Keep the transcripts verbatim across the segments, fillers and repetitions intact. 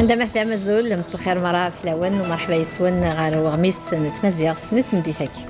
عندما ثلاثة مزول مسل الخير مرة في الأول ومرحبا يسون غير وغميس نتمزيغ نتمدي ثاكي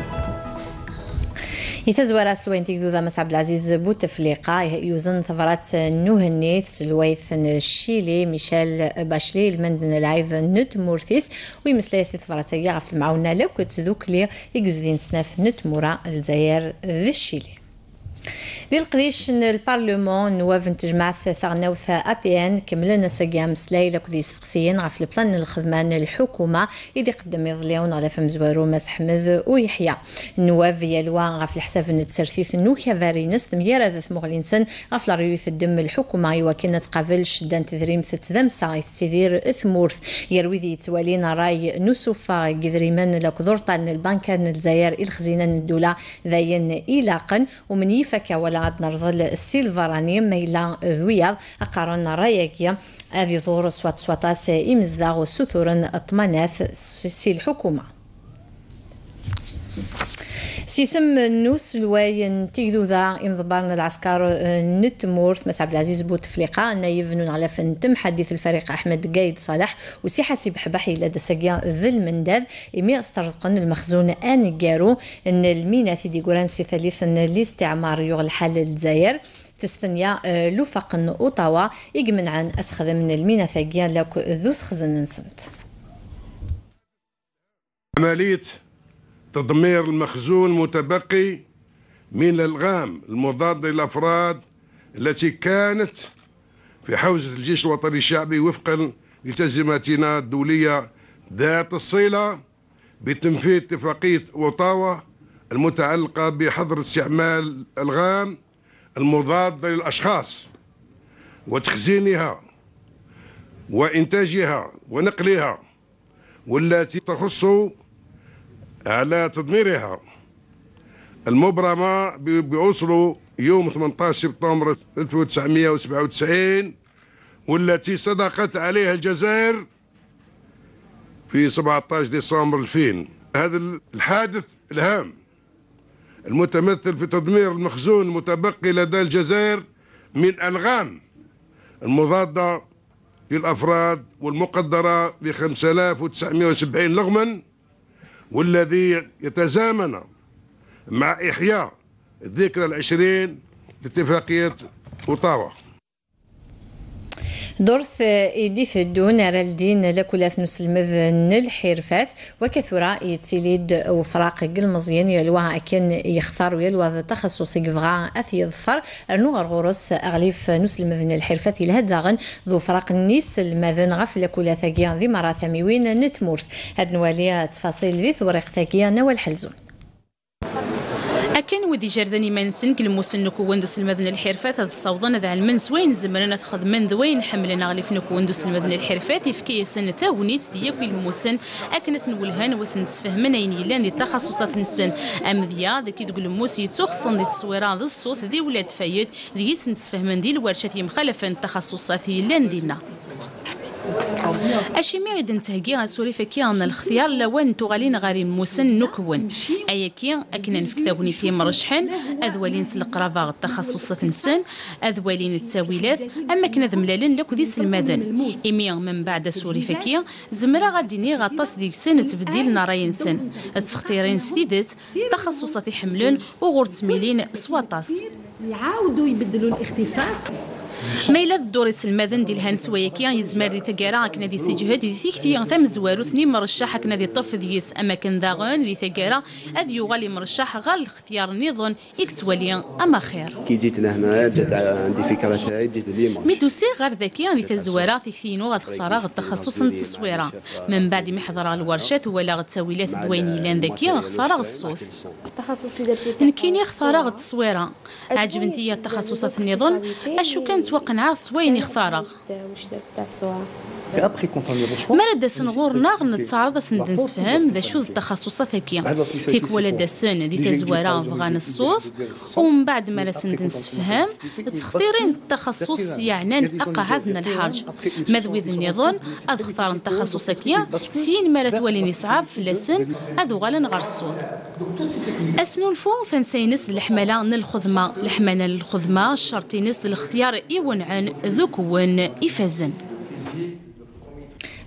يفاز راس لوين تيكدو ذا مس عبد العزيز بوتفليقة يوزن ثفرات نوهنيث الويث الشيلي ميشيل باشلي المندن العيض نت مورثيس ويمسلا ثفرات يعرف المعاونة لو كنت ذوك لي يقزدين سناف نت مورا الجزائر ذا الشيلي دي القديش البارلمان نواف تجمع ثغناوث ا بي ان كملنا ساقيا مسلاي لك ذي سقسيين عف البلان الخدمان الحكومه يدي قدم يظليون على فم زوارو مس حمد ويحيى النواف يلوا عف الحساب نتسرثيث نوكيا فارينس ميرا ذات مغلينسن عف ريوث الدم الحكومه وكنا تقابل شدان تذريم ثلاث ساعات تسيدير ثمورث يروي ذي توالينا راي نوسوفا قدريمن لك ذورطان البنكان الجزائر الخزينه الدوله ذاين إلاقا ومن يفك ولا عاد نرضل السيلفراني ميلا ذوياض أقارن رايكيا هذه ظهور سوات سواتاس إمزداغ وسثورن الطمانات سي الحكومة سيسم نوس الواين تيكدو ذا انضبارنا العسكر نتمورث مس عبد العزيز بوتفليقة نايفنون على فن تم حديث الفريق أحمد قايد صالح وسي حسيب حبحي لدى ساقيا ذي المنداذ إمي استرقن المخزون آن قارو أن المينا في ديقوران سي ثالثا الاستعمار يغل حل الجزائر تستنيا لوفقن أوطاوا يجمن عن أسخذ من المينا ثاقيا لك ذو سخزن نسمت عملية تدمير المخزون المتبقي من الألغام المضادة للأفراد التي كانت في حوزة الجيش الوطني الشعبي وفقا لتزماتنا الدولية ذات الصلة بتنفيذ اتفاقية أوطاوا المتعلقة بحظر استعمال الألغام المضادة للأشخاص وتخزينها وإنتاجها ونقلها والتي تخص على تدميرها المبرمة بأوسلو يوم ثمانية عشر سبتمبر ألف وتسعمئة وسبعة وتسعين والتي صدقت عليها الجزائر في سبعة عشر ديسمبر ألفين. هذا الحادث الهام المتمثل في تدمير المخزون المتبقي لدى الجزائر من ألغام المضادة للأفراد والمقدرة ب خمسة آلاف وتسعمئة وسبعين لغما والذي يتزامن مع إحياء الذكرى العشرين لاتفاقية أوطاوا. دورث إيديث الدون رالدين لكلاث نسلمذ الحرفاث وكثرة يتليد وفراق المزيان يلوى أكن يختار ويلوى تخصص يفغى أثي يظفر أرنو غرغورس أغليف نسلمذ الحرفاث الهداغن ذو فراق النيس المذن غفل كلاث جيان ذي مرة ثميوين نتمورث هاد نواليا تفاصيل ذي ثوريق تاكيا نوال حلزون أكن ودي جردني منسن كل موسن نكوندوس المدن الحرفات هذا الصوضان ذا علم وين زمرنا تاخذ من ذوين حملنا غلف نكوندوس المدن الحرفات يفكي سنة ثاونيت ديال الموسن أكنت نولهان وسن تسفهمنا ينيلان دي تخصصات نسن أم ذيا ذاك تقول الموسي تخصن دي تصويرات ذي الصوت ذي ولاد فايد ذي سن تسفهمن دي الورشات مخالفة التخصصات يلان دينا أشيمي غيد نتهجي سوري فكي عن الاختيار لوين تغالين غاري الموسن نكون أيكي أكنا نفكتاوني تيم مرشحن أذوالين سلقرافا التخصصات نسن أذوالين التاويلات أما كنا ذملالين لك ذي سلماذن إمي من بعد سوري فكي زمرا غاديني غطاس ديك سن تبديل نراين سن تختيرين سديدت تخصصات يحملون وغورت ميلين سواطاس يعاودوا يبدلوا الاختصاص ميلا الدور المذن ديال هانس وياكي يزمر دي تقارا كنا دي سجهد دي ثيكتي ثم زوارو ثني مرشح كنا دي طف ديس اماكن داغون دي تقارا اد يغالي مرشح غير الاختيار نظن اكتواليا اما خير كي جيت لهنا جات عندي فكره تاعي جيت لي ميدوسي غير ذكي دي تزوارا ثيكتينو غتختار التخصص التصويره من بعد ما يحضر الورشات ولا التاويلات دويني لان ذكي اختار الصوت التخصص اللي درتو نكيني اختار التصويره عجبنتي التخصصات النظام اشو كانت وقنعه سوين يختارغ مرة داسن غورنا نتعرض سندن نسفهم ذا شو التخصصات هكيا فيك ولا داسن دي تزوارا فغان الصوت ومن بعد ما سندن نسفهم تختيرين التخصص يعني أقعدنا الحرج مذوذ النظام أدختار التخصص هكيا سين مرة ثوالي نسعى في لسن أذو غالا غار الصوت أسنو الفو فنسينس الحملة الخدمة الحملة الخدمة الشرطينس الاختيار إيونعن ذوكون إفازن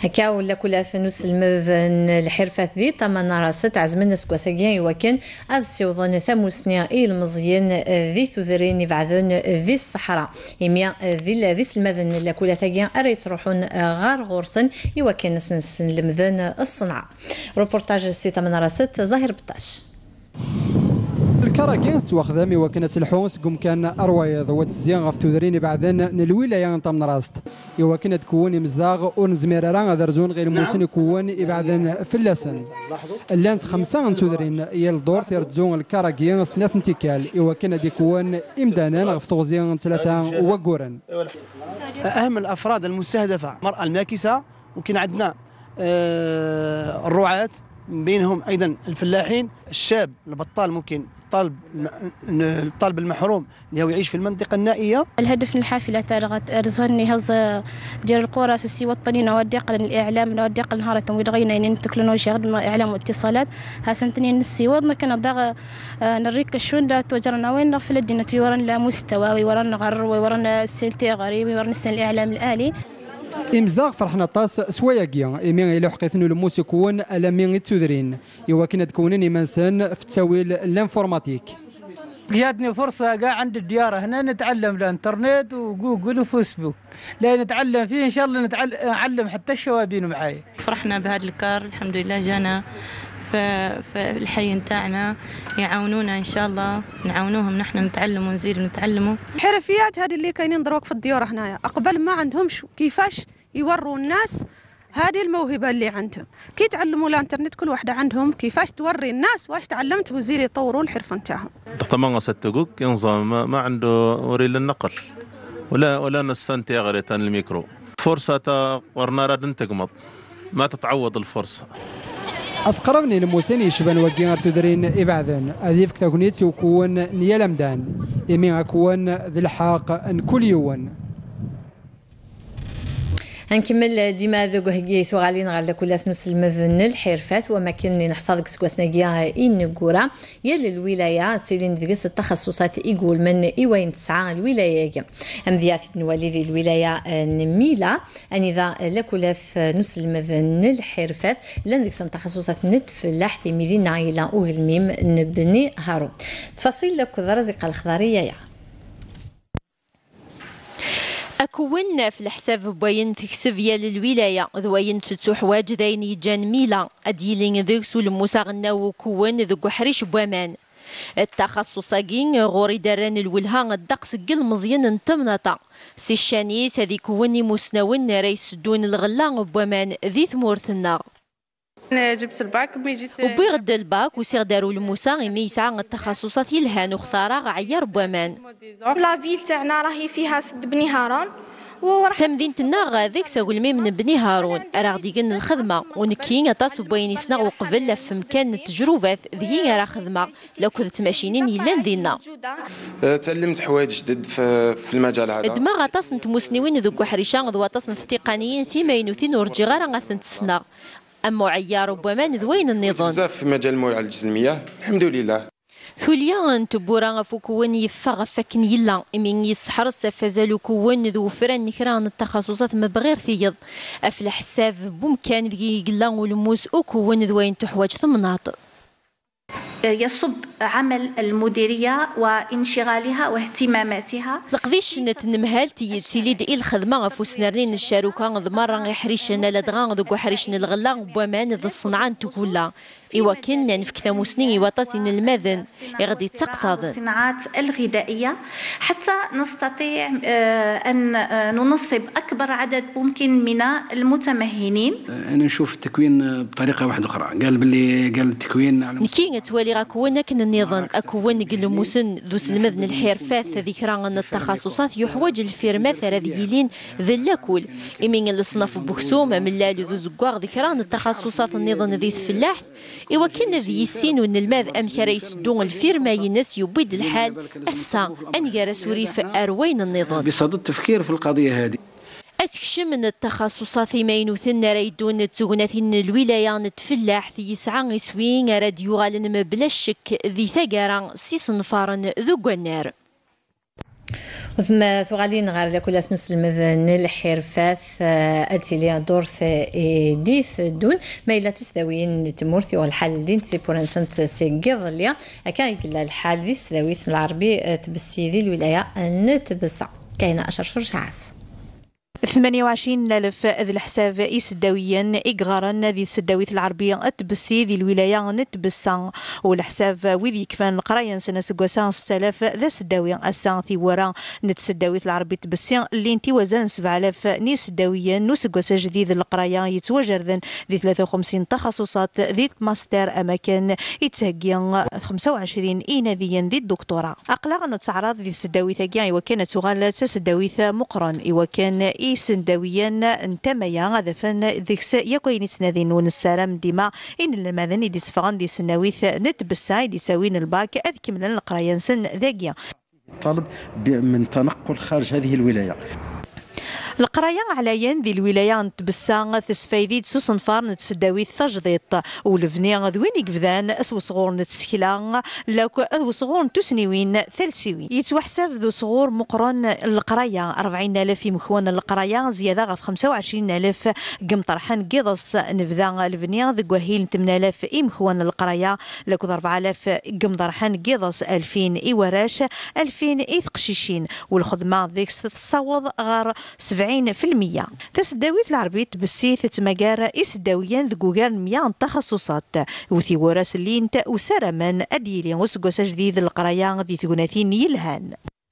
هكا ولا كل ثنوس المذن الحرفة ذي طمان راست عزمنا سكواساكيان يوكن هذا سيوضن ثموسنيا المزيان ذي تذرين بعدن ذي الصحراء يميا ذي ذي المذن لا كل ثاكيان أريت روحون غار غورسن يوكن نسنس المذن الصنعاء. روبورتاج سي طمان راست ظاهر بطاش. الكراكين تواخذ مي وكانت الحوس قم كان أروايض وتزيان غف تذريني بعدين الولاية نتام راست يوا كانت كوني مزداغ ونزمير راه درزون غير موسن يكون بعدين فلسن اللانس خمسة تذرين يلدور تيرتزون الكراكين سناف انتكال يوا كانت يكون إمدانا غف تغزيان ثلاثة وقورن. أهم الأفراد المستهدفة المرأة الماكسة وكان عندنا آه الرعاة بينهم ايضا الفلاحين، الشاب البطال ممكن الطالب الطالب المحروم اللي هو يعيش في المنطقه النائيه. الهدف من الحافله تارغت رزقني هز ديال القرى السي وطنيين وديق الاعلام وديق نهار تمويل غينا ان التكنولوجيا غد اعلام واتصالات ها سنتين نسي وضنا كان ضاغ نريك شون دا توجرنا وين في الدين في ورا مستوى ورا غر ورا السنتي غريب ورا السن الاعلام الالي. إمزداغ فرحنا طاس سواياكيا إمين إلى حقيقة الموس يكون ألمين تذرين يوا كنا تكونين إمانسان في التسويل الانفورماتيك. جاتني فرصة قاع عند الديار هنا نتعلم الانترنت وجوجل وفيسبوك، لا نتعلم فيه إن شاء الله نتعلم حتى الشوابين معاي. فرحنا بهذا الكار الحمد لله جانا في الحي نتاعنا يعاونونا ان شاء الله نعاونوهم نحن نتعلموا ونزيدوا نتعلموا. الحرفيات هذه اللي كاينين دروك في الديور هنايا اقبل ما عندهمش كيفاش يوروا الناس هذه الموهبه اللي عندهم، كي تعلموا الانترنت كل واحده عندهم كيفاش توري الناس واش تعلمت وزير يطوروا الحرفه نتاعهم. طبعا ستقوك ينظم ما عنده وري للنقل ولا ولا نستنتج غير الميكرو فرصه ورنا راد نتقمض ما تتعوض الفرصه. أسقربني الموسين يشبان وكينار تدرين إبعادن أذيف كتاكونيت وكون نيال مدان إمي أكون ذي الحاق كل يوم. هنكمل ديما ذوق هجي ثغالين على كل ثنوس المذن الحرفات وما كنا نحصادك سكوسناجيا إن جورا يل الولاية تسيلين دقيس التخصصات يقول من إيوين تسعة الولاية أم ذي في نوالي ذي الولاية نميلة أن إذا لكل ثنوس المذن الحرفات لن دقيس التخصصات نتفلح في مدينة عائلة أوهلميم نبني هارون تفاصيل لك ذرزق الخضارية يا أكون في الحساب بوين تكسب يال الولاية ذوين تتوح واجدين يجان ميلا أديلين ذوكس والمساغنا وكون ذوك حريش بوامان التخصصاقين غوري داران الولها الدقس قل مزيان انتمنطا سي الشانيس هذي كوني مسناون ريس دون الغلا بوامان ذي ثمورثنا. أنا جبت الباك مي جيت وبيغد الباك وسير دارو الموسى مي يسعى التخصصات يلهان وختارا عيار بوامان. لا فيل تاعنا راهي فيها سد بني هارون تمدينتنا غاديك ساقول مي من بني هارون راه ديقن الخدمه ونكين طاس بوين يسنا وقبل في مكان التجربات ذي راه خدمه لو كنت ماشيين يلان دينا. تعلمت حوايج جدد في المجال هذا. دماغ طاس نتموسنيوين ذوك حريشان ذو طاس تقنيين ثيماينوثين ورجي غير غاثن تسنا. أما عيار بوامان ذوين النظام بزاف في مجال معالجة المياه الحمد لله. ثوليا تبورا فكون يفغ فكن يلا من يسحر السفازالو كون ذو فران نكران التخصصات ما بغير ثيض أفل حساب بمكان ذي قلا والموس وكون ذوين تحواج ثمناط. يصب عمل المديرية وانشغالها واهتماماتها. لقديش نتنمهال تيليد إل خدمة فوسنرين الشاروكان ضمارا يحريشنا لدغان ذو حريشنا الغلا بوامان ذا الصنعان تقولا. إوا كنا نفكثا مسنين وطاسين المذن يغدي تقصاد الصناعات الغذائية حتى نستطيع أن ننصب أكبر عدد ممكن من المتمهنين. أنا نشوف التكوين بطريقة واحدة أخرى قال باللي قال التكوين على نكين توالي غاكونا كن النظام أكون قل مسن ذو المذن الحرفات ذكرى أن التخصصات يحوج الفيرمات رذيلين ذلاكول إمين الصنف بكسوم من لا ذو زقاق ذكرى أن التخصصات النظام ذي فلاح إوا كان ذي السين ون الماذ أم كريس دون الفيرما ينس يبيد الحال السا أن جرس وريف أروين النظام بصدد التفكير في القضية هذه. أسكش من التخصصات ماينوثن ريدون تغنثن الولاية نتفلاح في يسعى سوين راديو غالن بلا شك ذي ثقارا سي صنفارن ذو النار. ثم ثغالين غير لكل مثل مثل الحرفاث أدتلي دورث ديث دون ما إلا تسداوين تمورثي والحال دين تي بورنسنت سيقض ليا أكا يقول الحال دي سداويث العربي تبسي ذي الولاية نتبسع كاينة أشر فرشعاف ثمانية وعشرين ألف ذي الحساب إسداويا إقغارا ذي السداويث العربية أتبسي ذي الولاية نتبسا والحساب وذي كفان القرايا سنة سقوسان ستة آلاف ذا سداويا أسان ثيورا نتسداويث العربي تبسي اللي انتي وزان سبعة آلاف ني سداويا نسقوسا جديد القرايا يتوجردن ذي ثلاثة وخمسين تخصصات ذي ماستر أماكن يتهجيا خمسة وعشرين إيناذيا ذي الدكتوراه أقلا نتعرض ذي السداويث أجيا وكانت تغال تسداويث مقرن وكان سندويا انتميا غادا فن ذيكس يكوين تنادين ونسارم ديما ان المذن دي تفغان دي سناويث نتبسا دي تساوين الباك اذ من القرايا سن ذاكيا طالب من تنقل خارج هذه الولايه. القرايه عليا ذي الولايه نتبسا تسفايديد سوسنفار نتسداوي تجديط ولفني ذوين يقفذان اسو صغور نتسكلا لوك اذو صغور تسنيوين ثلثيوين يتوحسب ذو صغور مقرن القرايه أربعين ألف في مخوان القرايه زياده غف خمسة وعشرين ألف قمطرحان قيضص نبذا الفنيا ذو وهيل ثمانية آلاف اي مخوان القرايه لوك أربعة آلاف قمطرحان قيضص ألفين اي وراش ألفين اي ثقشيشين والخدمه ذيك تصاوض غار سبعين في المية تسداويث العربي تبسي تتمجار إسداويا ذقوغار مية تخصصات وثي وراس اللين وسرمان أديلي وسقوس جديد القرايا ذي ثقناثين يلهان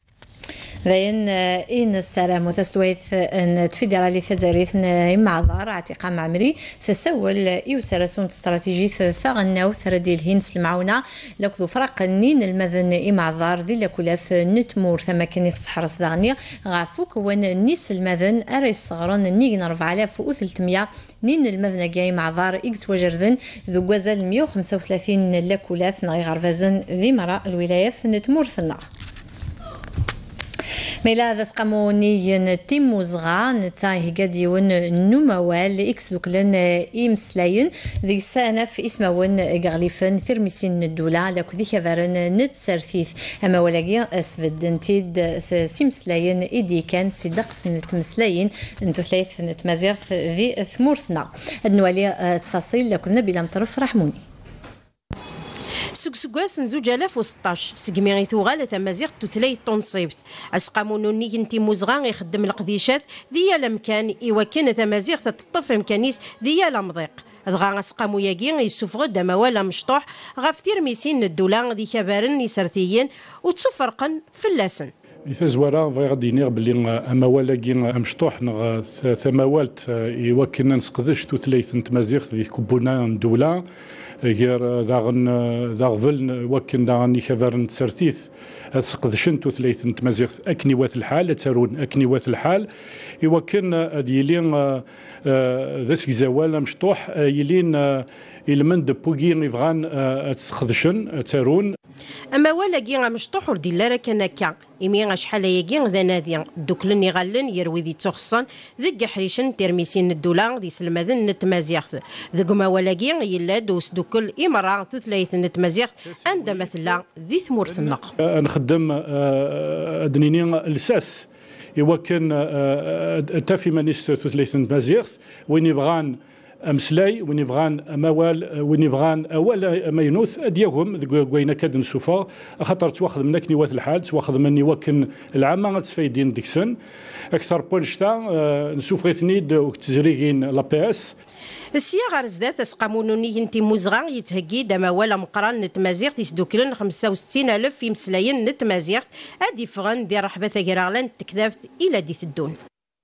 راين إن السلام وتسويث أن تفيدرالي ثداريث معذار عتيقة معمري تسول يوسرسون استراتيجي ثغنا ثردي الهنس المعونة لكذو فرق نين المذن معذار ذي لكلاث نتمور ثم كان يتصحرس ذغني غافوك وان نيس المذن أري صغران نيجي نرفع آلاف وثلثمية نين المذن جاي معذار إكس وجردن ذو جزال مية وخمسة وثلاثين لكلاث نغي غرفازن ذي مراء الولايات نتمور ثنا ميلا ذا سقاموني تيموزغا نتاي هكاديون نوموال إكس دوكلن إمسلاين ذي سانة في إسماون غاليفن ثرميسين الدولة لكو ذي كفارن نتسرثيث أما ولاقي أسفد نتيد سيمسلاين إيدي كان سيدقس نتمسلاين نتو ثلاث نتمازيغ ذي ثمورثنا النوالي تفاصيل لكو نبيلا مطرف رحموني سوق سوقاس زوج آلاف وستاش سقمي غيثوغال تمازيغ تثلي تنصيبت أسقامونوني كنتي موزغان يخدم القديشات ذي الأمكان إوا كان تمازيغ تطف مكانيس ذي الأمضيق دغا أسقامو ياكي يسوفغ دموالا مشطوح غاف تيرميسين الدولة ذي كبارن يسرتيين وتسفرقن في اللاسن يتزورا بغي غادي ينير باللي اموالا كي مشطوح نغ ثموالت يوكلنا نسقدش توثليث نتمازيغ ذي كوبونا الدولة غير داغن داغفل وكن داغني كفرن تسرتيث اسقدشن توثليث نتمازيغ اكني وات الحال تارون اكني وات الحال يوكن ديالين ذا زوال مشطوح يلين المن دو بوغين يبغان تسخدشن تارون اما ولا كي مشطوح ردي لا راه كان هكا يمي شحال ياكي ذا نادي دوكلن يغلن يروي ذي تخصن ذك حريشن ترميسين الدولار دي سلمذن نتمازيغ ذك ما ولا كي يلا دوس دوكل امرا تثليث نتمازيغ عند مثلا ذي ثمور النق نخدم ادنيني الساس ايوا كان تافي مانيس تثليث نتمازيغ وين يبغان امسلاي وين يبغان موال وين يبغان اولا ما ينوث ديالهم كوينا كاد نشوفها خاطر تواخذ منك نيوات الحال تواخذ مني وكن العامه غتفايدين ديكسن اكثر بولشتا نشوف غير ثنيد وتزريغين لا بي اس السياغ رزدات اسقامونوني انتي موزغا يتهكي دموالا مقران نتمازيغ تيسدوكلن خمسة وستين ألف في مسلاين نتمازيغ ادي فغن دي رحبه ثقراغلان تكذبت الى دي الدون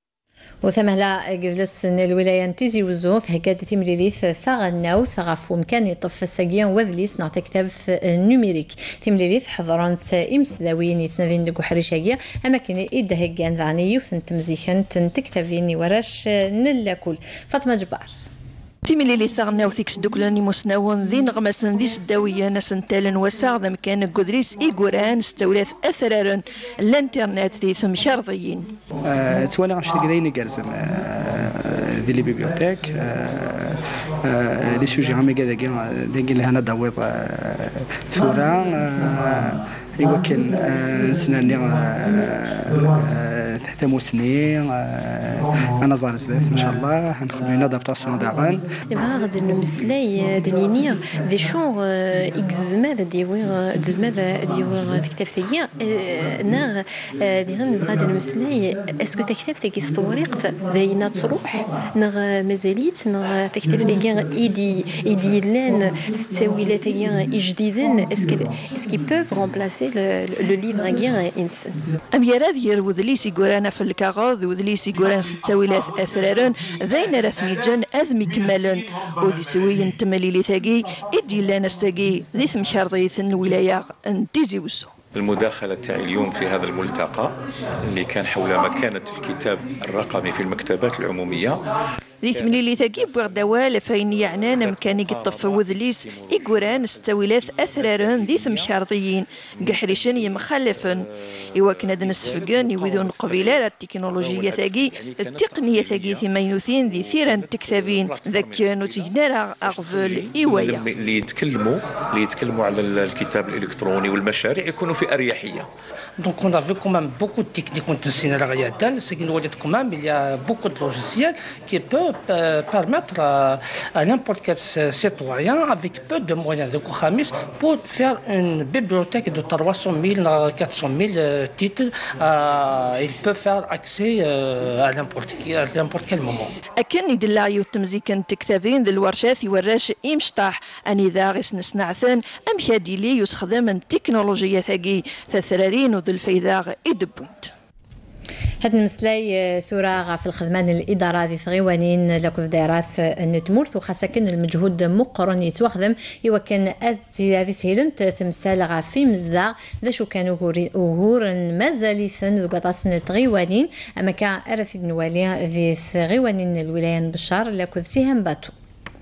وثمهلا جلس الولاية تيزي وزوث هكذا تمليليث ثغناو ثغف ومكان يطف الساقيان وذليس نعطي كتاب نوميريك تمليليث حضرانت إمسلاوين يتنذين دقو حريشاقية أما كان إيدا هكذا ذعني يوثن تمزيخن تنتكتفيني وراش نلاكل فاطمة جبار تيميلي لي ثغنا وثيكس دوكلاني مسناون ذي نغمسن ذي سداوية ناسن تالن وساغ ذا مكان قدريس إيقوران ستولاث أثرارن الانترنت ذي ثم شرطيين أه توانا عشر قديني قرزن أه ذي لي بيبيوتيك أه أه لي سوجي عمي قادا داكين لهنا داويض ثورا ايوا كان سناني ثمو سنين انا زار زلات ان شاء الله هنخدم لنا دابطاسيون داغان ما غادي نمسلاي دنينيا دي شون اكس ماذا ديوير ماذا ديوير كتاب ثقيا نا دي غادي نمسلاي اسكو تكتاب ثقي ستوريقت بين تروح نغ مازاليت نغ تكتاب ثقيا ايدي ايدي لان ستاويلات ثقيا جديدين اسكو اسكي بوف رومبلاسي لو ليفر كاع انسان ام يراد يرود ليسي غورانا في الكاغوض وذليسي غوران ستاويلات اثرارن ذين رثمي جن اذمي كمالن ودي سوي تمليلي ثقي ادي لنا ستاقي ذي ثمشارضيث الولايه انتيزي وسو. المداخلة تاعي اليوم في هذا الملتقى اللي كان حول مكانة الكتاب الرقمي في المكتبات العمومية ذي تمليلي ثقيب وغدوال فين يعنان مكانيك الطف وذليس إيقوران استويلات أثرارن ذي ثمشارضيين قحريشن يمخلفن إوا كنا دنسفقن يوذون قبيلة التكنولوجيا ثقي التقنية ثقي ثمينوثين ذي ثيران تكتابين ذاك نوتيجنارا أغفل إيوايا اللي يتكلموا اللي يتكلموا على الكتاب الإلكتروني والمشاريع يكونوا في أريحية. Donc on a vu quand même beaucoup de techniques qu'on enseigne à la réalité, c'est qu'il y a quand même il y a beaucoup de logiciels qui peuvent euh, permettre à, à n'importe quel citoyen avec peu de moyens de Kouhamis pour faire une bibliothèque de trois cent mille à quatre cent mille euh, titres. Euh, il peut faire accès euh, à n'importe à n'importe quel moment. أكن يدلعيو التمزيكن تكتابين ذي الورشات يوراش إمشطاح أني ذا غيس نسنعثن أم هادي يستخدم التكنولوجيا ثقي ثثرارين وذي الفيذاغ إدبوند. هاد المسلاي ثورة في الخدمان الإدارة ذي ثغيوانين لكو دايرات نتمورث وخاصة كان المجهود مقرن يتوخدم إوا كان أدي هذه سهيلنت تمثال في مزدا ذا شو كانوا وهور مازاليثن ذو قطاس نتغيوانين أما كان أرث نوالي ذي ثغيوانين الولاية بشار لكو سيهم باتو.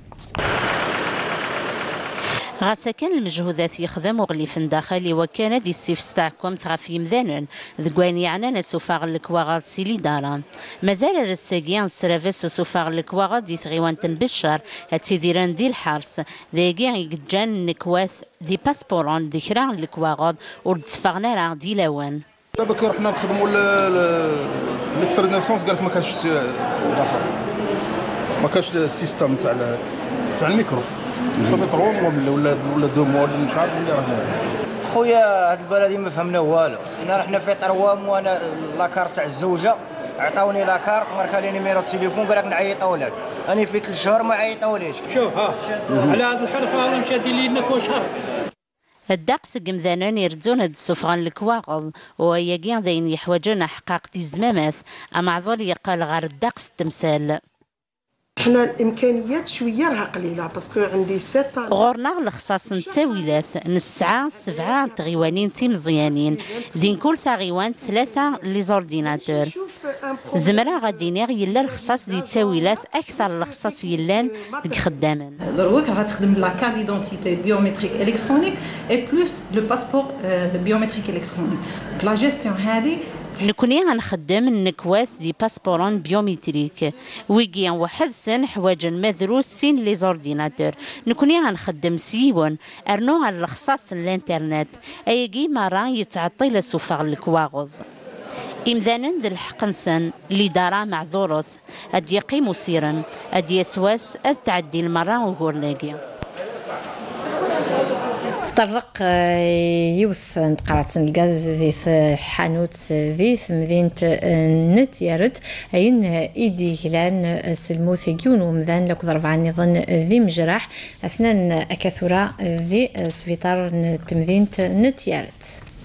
غاسا كان المجهودات يخدم وغليف داخلي وكان دي السيف ستاعكم تغافي مذانا ذكوان يعنانا سوفاغ الكواغاد سيلي دارا مازال رساقيان سرافيس سوفاغ الكواغاد دي ثغيوان تنبشر هاتي ديران دي الحارس ذاقيان يقجان نكواث دي باسبورون دي كران الكواغاد وردتفاغنا راه دي لاوان. دابا كي رحنا نخدموا ليكستريناسيونس قالك ما كانش ما كانش السيستم تاع تاع الميكرو صافي تروم ولا ولا ولا دو مول مش عارف اللي راه خويا هاد البلد ما فهمنا والو. انا رحنا في طروام وانا لاكار تاع الزوجه عطاوني لاكار ماركا لي نيميرو التليفون قال لك نعيطوا لك انا في ثلاث شهور ما عيطوليش. شوف ها على هاد الحرف راه مشادين لينا كل شهر. الدقس قمذانان يردون هاد السفغان الكواغض وهي كاع ذين يحوجون حقاق دي الزمامات اما عذول يقال غير الدقس التمثال. حنا الامكانيات شويه راها قليله باسكو عندي ستة غورنا الخصاص نتاويلات نسعة سبعة تغيوانين تي مزيانين دين كل ثغيوان ثلاثة لي زورديناتور زمرا غادي نيغ يلا الخصاص دي تاويلات اكثر الخصاص يلان ديك خدامن دروك راه تخدم لا كارت ديدونتيتي بيوميتريك الكترونيك اي بلوس لو باسبور بيوميتريك الكترونيك دونك لا جيستيون هذه نكوني غنخدم النكواث دي باسبورون بيوميتريك ويكيان واحد سن حواجن مدروس سين لي زورديناتور نكوني غنخدم سيون ارنو على الخصاص الانترنت ايكي مرة يتعطي لسوفاغ الكواغض إمذانا ذي الحق نسان اللي دارا معذورث أد يقيم سيرا أد يسواس أد تعدي المرة وغورناكي تطرق يوث نتقرات الغاز ذي حانوت ذي مدينة نتيارت أين إيدي هلان سلموث يون ومذان لك ضرب عن نظن ذي مجرح أثنان أكثرة ذي سفيطار مدينة نتيارت.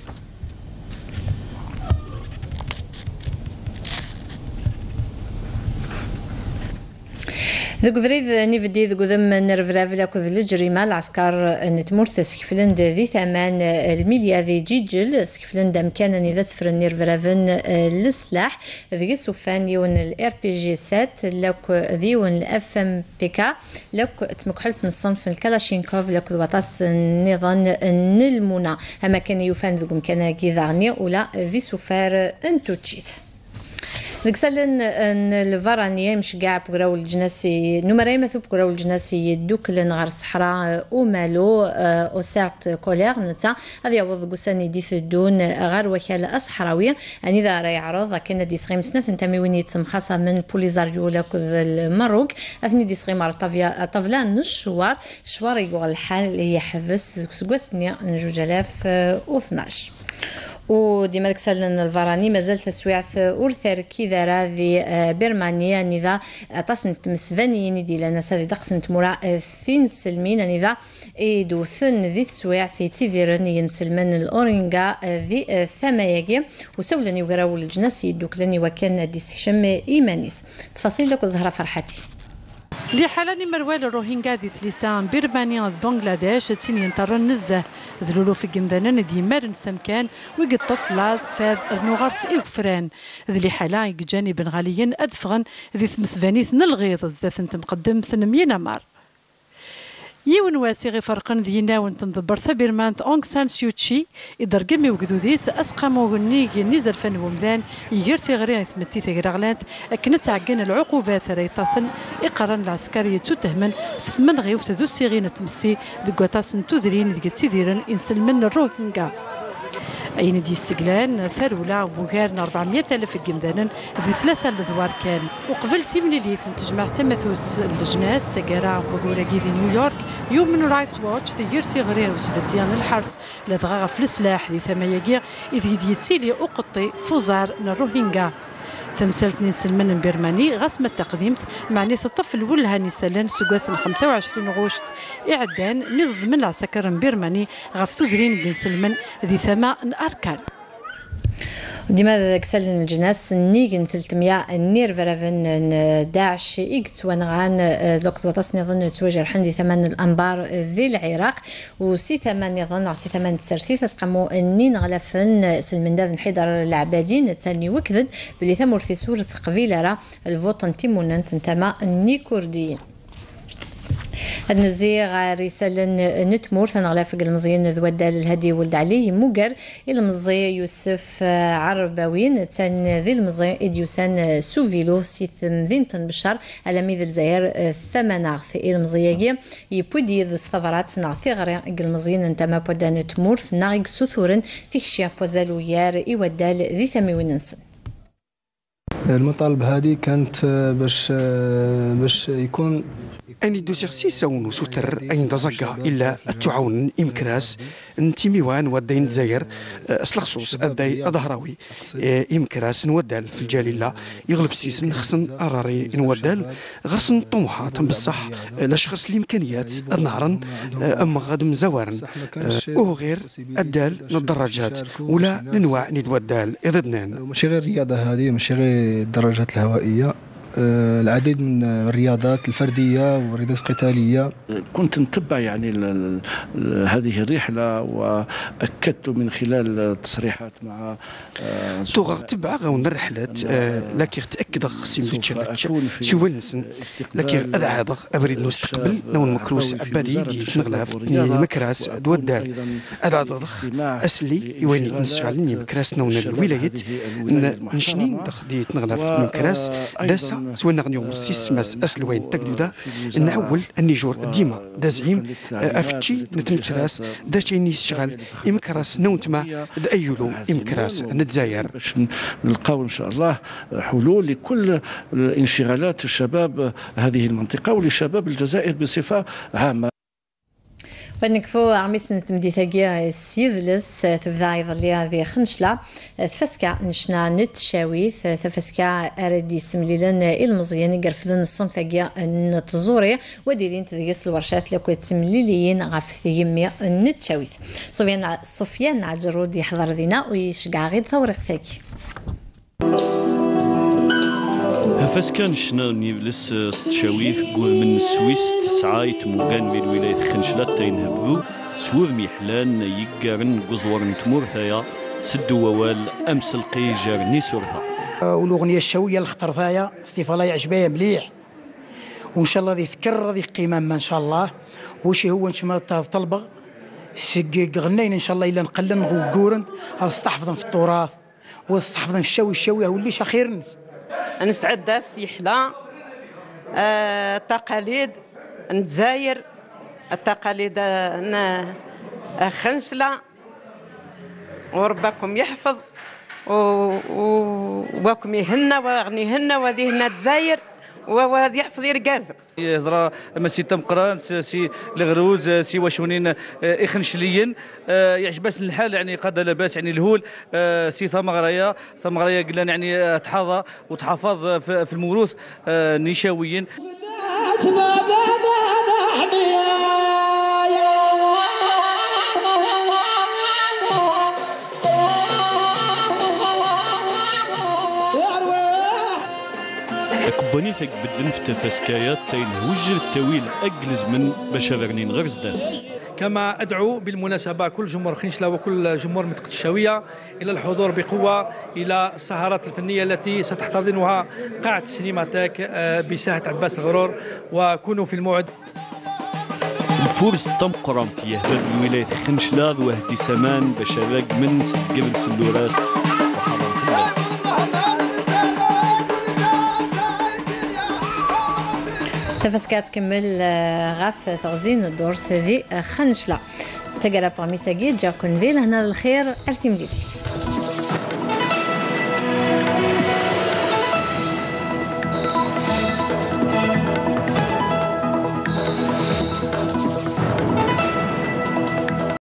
ذوك فريد نيفدي ذوك ذم نرفراف لاكو ذي الجريمة العسكر نتمورث سكفلند ذي ثمان الميليا ذي جيجل سكفلند مكان إذا تفرن نرفرافن السلاح ذي سوفان يون الار بي جي سات لاكو ذيون الاف ام بيكا لاكو تمكحلت الصنف الكلاشينكوف لاكو ذواتاس نظام نلمونا أما كان يوفان ذوك مكان كي ذاغني ولا ذي سوفار انتوتشيث. نكسلن ان الفرانية مش قاع بقراو الجناسي نمري مثو بقراو الجناسي دوك لنغار الصحراء ومالو او ساعت كولير نتا هذا يوض قساني ديث الدون غار وكالة أصحراوية أني ذا راي عرض كان دي صغيم سنة انتمي ويني تمخاصة من بوليزاريو لكذ المروك أثني دي صغيم على طفيا طفلان نشوار شوار يقول الحال هي حفز سقوسني نجوج آلاف واثناش وديما دكسلن الفراني مازال تسويعث أورثر كذا راذي برمانيا نذا تصنت مسفانيين دي لنا سادي دقسنت مرا فين سلمين نذا إيدو ثن ذي تسويع في تيفيرن ينسلمن الأورينغا ذي ثماياجي وسولني وقراو الجناس يدوكلني وكان دي سشم إيمانيس تفاصيل لك زهرة فرحتي اللي حالاني مروال الروهينجا دي ثليسان برمانيا بنغلاديش تين ينطرن نزه ذلولو في قمدانا دي مارن سمكان ويقطف لاز فاذ نغرس إغفران ذلي حالا يجاني بن غاليين أدفغن ذي ثمسفانيث نلغيض زدث انت مقدم ثنمينا مار يون واسي فرقن ذينا وانت مضبر ثبيرمانت اونغ سان سيوتشي يدرقمي وقدوديس اسقامو غني نيزل فن ومذان يغير ثغري ثمتي ثغرغلانت اكنت عقن العقوبات راي تصن اقرن العسكري تتهمن ستمن غيو تدو سيغين تمسي دقواتاسن تذرين دقت سيديرن انسلمن الروهينجا أين دي السجلان ثرولا وبوغارن أربعمية ألف الجمدان ذي ثلاثة الأذوار كان وقبل ثمن ليث تجمع تمثوس الجناس تجارة وبوراجي في نيويورك يوم من رايت واتش تغير ثغري وسبديان الحرس لدغا في السلاح ذي ثمايجي إذ يديتيلي أقطي فوزار الروهينجا تمثلت نسلمان برماني غسم التقديم معني الطفل ولها نسلان سقاس خمسة وعشرين غوشت إعدان مزض من العسكر برماني غفتو ذرين بن سلمان ذي ثماء أركان ديما كسلن الجناس نيجن ثلاثمية النير فرافن داعش إيكت ونغان الوقت وتصني ظن توجر حندي ثمان الأنبار ذي العراق وسي ثمان يظن عسي ثمان تسرثي تسقمو النين غلفن سلمن داذ نحيدر العبادين تاني وكذد بلي ثمر في سورة قبيلة را الفوطن تيمونن تنتما الني كرديين هاد نزيغ رسالة نتمور ثنغلاف المزيين ذو الدال الهدي ولد عليه موجر المزي يوسف عرباوين تن ذي المزي إديوسان سوفيلو سيث مذين تنبشر على ميذ الزير الثمانة في المزيجي يبودي ذي الصفرات نعثي غري المزيين انتما بودا نتمور ثناغيق سثورن فيكشيا بوزالو يار إودال ذي ثميوين نسن المطالب هذه كانت باش باش يكون أني دوسيغ سيساون وسوتر أين دزقة إلا التعاون إمكراس نتيميوان ودين زاير أسلخصوص أداي أظهراوي إمكراس نودال في الجليلة يغلب سيسن خصن أراري نودال غرسن طموحات بصح لاشخص الإمكانيات النهرن أما غادم زوارن أو غير الدال للدراجات ولا ننواع ندودال إضدنان ماشي غير الرياضة هذه ماشي غير الدراجات الهوائية العديد من الرياضات الفردية والرياضات القتالية. كنت نتبع يعني ل ل هذه الرحلة وأكدت من خلال التصريحات مع توغ تبع غون الرحلات لكن تأكد خصيم تشارك شو ونسن لكن أذا هذا أريد نستقبل نون مكروس عبادي دي نغلاف مكراس دودال أذا ضخ أسلي يواني نشغلني مكراس نون الولاية نشنين دخ دي نغلاف مكراس داسا سوى نغنيو مرسيس ماس أسلوين تقدودا نعول النيجور ديما دازعيم أفتشي نتمتراس داشي نيشغل إمكراس نونتما دأيولو إمكراس نتزاير باش نلقاو إن شاء الله حلول لكل انشغالات شباب هذه المنطقة ولشباب الجزائر بصفة عامة. فنكفو عميس نتمدي ثقيا السيذلس تفضع يظلي هذه خنشلة تفسكا نشنا نتشاويث تفسكا أردي سمليلن المزيان يقرفذن الصنف ثقيا نتزوري وديدين تذيس الورشات لكو تمليليين غاف ثقيمية نتشاويث صوفيان صوفيان عجرود يحضر ذينا ويشقع غير ثورق ثاكي فاسكان شنا نيفلس ستشاويف قول من السويس تسعة يتموغان من ولاية خنشلات تينهبو سوف ميحلان يقارن قزور نتمور ثايا سدو ووال أمس القي جارني سورثا والأغنية الشوية الخطر ثايا استيفالا يعجبها مليح وإن شاء الله ذي ذكر ذي قيمة ما إن شاء الله وشي هو نشمال طلبة غنين إن شاء الله إلا نقلن نغو قورن هذا استحفظا في التراث واستحفظا في الشوي الشوي هو اللي شخير نس نستعد يحلى آه تقاليد نتزاير التقاليد خنشلة وربكم يحفظ وواكم يهنا وغنيهنا وهذه هنا تزاير وهذا يحفظ يرقازر يزرا ما سي تمقران سي الغروز سي واشونين اخنشليين يعجبس الحال يعني قد لاباس يعني الهول سي ثمغريا ثمغريا قلنا يعني تحافظ وتحافظ في الموروث نيشاويين كباني ثق بدن في تفسكايات تين وجه التويل أجلز من بشرنين غرزدان. كما أدعو بالمناسبة كل جمهور خنشلة وكل جمهور منطقة الشاوية إلى الحضور بقوة إلى السهرات الفنية التي ستحتضنها قاعة السينماتيك بساحة عباس الغرور وكونوا في الموعد. الفورس تم قرامتيه هذه الولاية خنشلة وهدي سمان بشراق من قبل سلوراس تفسكات كمل غاف تغزين الدور ذي خنشلة تقرا بامي ساقيت جاكن فيل هنا الخير أرتي مدير.